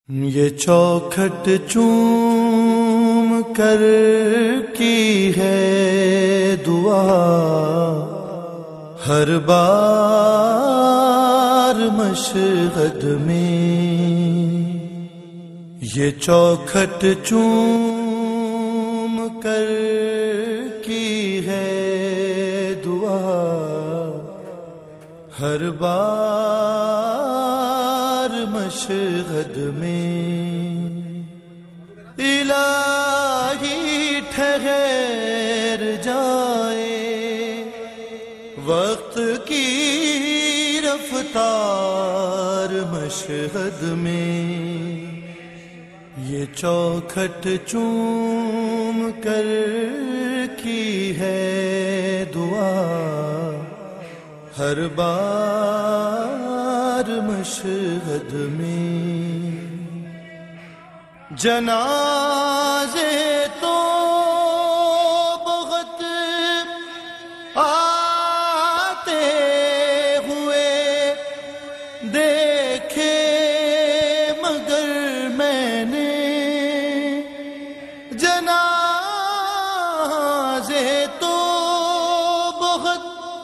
یہ چوکھٹ چوم کر کی ہے دعا ہر بار مشہد میں، یہ چوکھٹ چوم کر کی ہے دعا ہر بار مشہد میں، الہی ٹھہر جائے وقت کی رفتار مشہد میں، یہ چوکھٹ چوم کر کی ہے دعا ہر بار مشہد میں، جنازے تو بہت آتے ہوئے دیکھے مگر میں نے جنازے تو بہت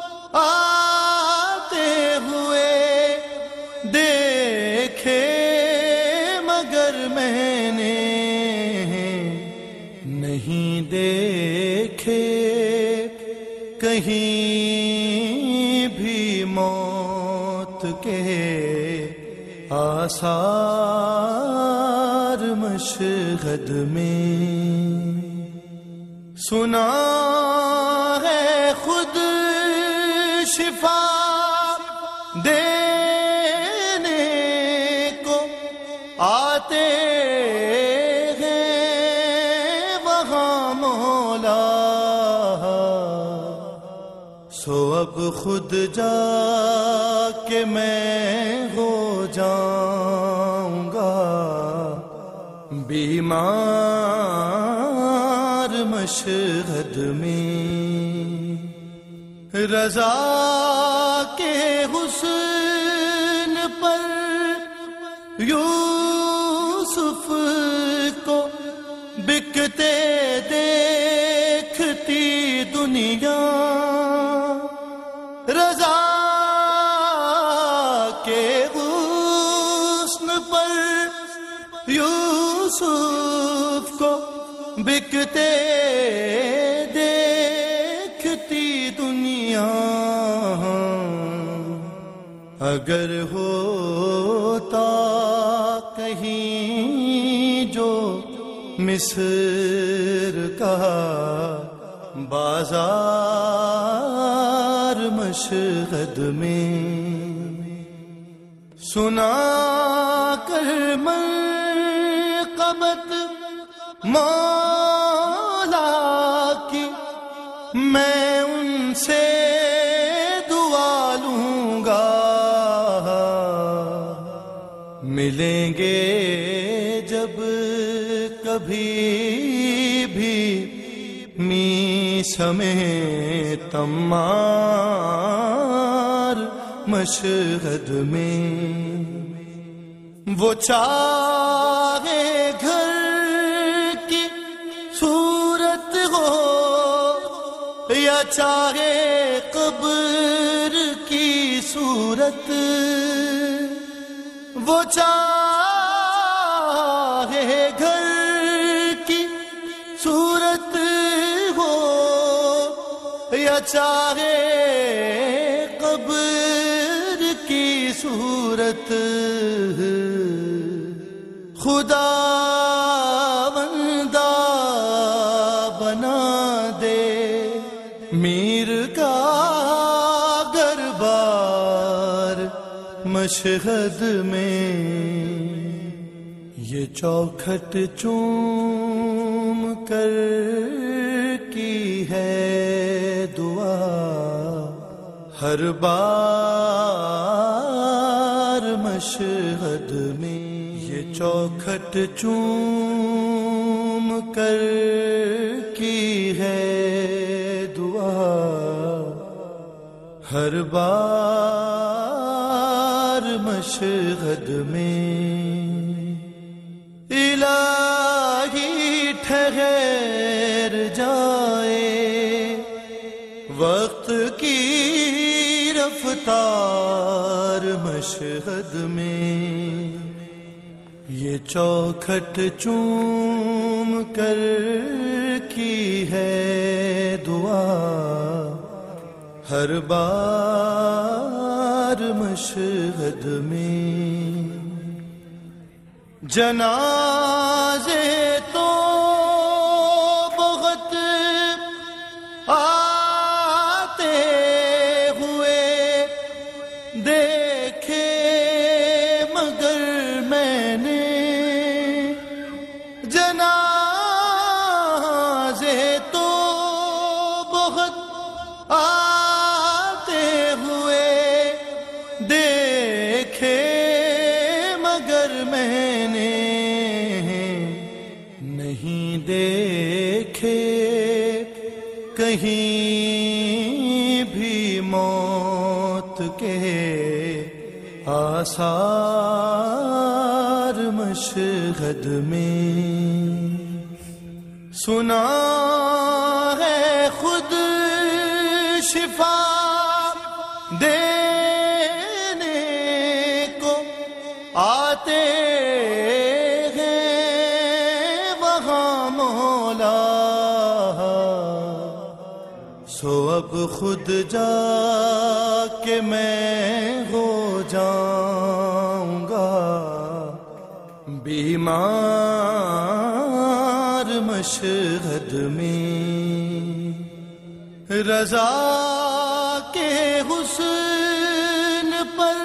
آتے ہوئے دیکھے مگر میں نے نہیں دیکھے کہیں بھی موت کے آثار مشہد میں، سنا ہے خود شفا دینے کو آتے ہیں وہاں مولا، سو اب خود جا کے میں ہو جاؤں گا بیمار مشہد میں، رضا کے حسن پر یوسف کو بکتے دیکھتی دنیا، رضا کے حسن پر یوسف کو بکتے دیکھتی دنیا، اگر ہوتا کہیں جو مصر کا بازار مشہد میں، سنا کر منقبت مولا کی میں ان سے دعا لوں گا، ملیں گے جب کبھی بھی سمے تمار مشہد میں، وہ چاہے گھر کی صورت ہو یا چاہے قبر کی صورت، وہ چاہے گھر کی صورت یا چاہے قبر کی صورت، خدا بندہ بنا دے میر کا دربار مشہد میں، یہ چوکھٹ چوم کر کی ہے دعا ہر بار مشہد میں، یہ چوکھٹ چوم کر کی ہے دعا ہر بار مشہد میں تار مشہد میں، یہ چوکھٹ چوم کر کی ہے دعا ہر بار مشہد میں۔ جنازے تو بہت آتے ہوئے دیکھے، مگر میں نے جنازے تو بہت آتے ہوئے دیکھے، مگر میں نے نہیں دیکھے کہیں بھی موت کے آثار مشہد میں۔ سنا ہے خود شفا دینے کو آتے ہیں وہاں مولا، سو اب خود جا کے میں ہو جاؤں گا بیمار مشہد میں۔ رضا کے حسن پر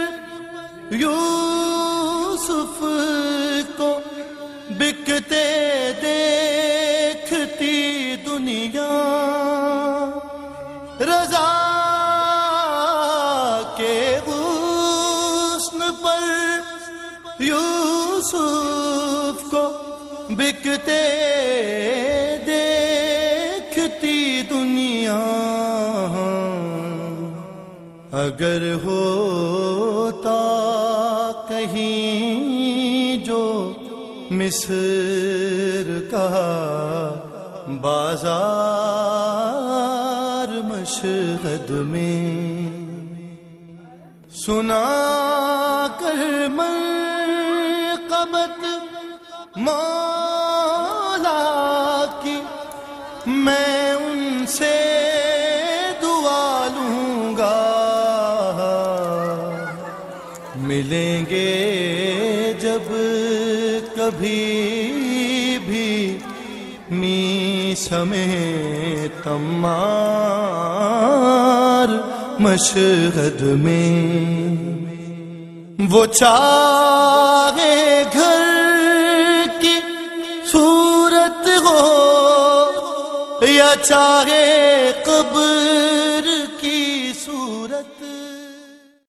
یوسف کو بکتے دیکھتی دنیا، رضا کے حسن پر یوسف کو بکتے دیکھتی دنیا، اگر ہوتا کہیں جو مصر کا بازار مشہد میں، سنا کر منقبت مولا کی میں ان سے دعا لوں گا، ملیں گے جب کبھی بھی میسمیں تمار مشہد میں۔ وہ چاہے گھر کی صورت ہو یا چاہے قبر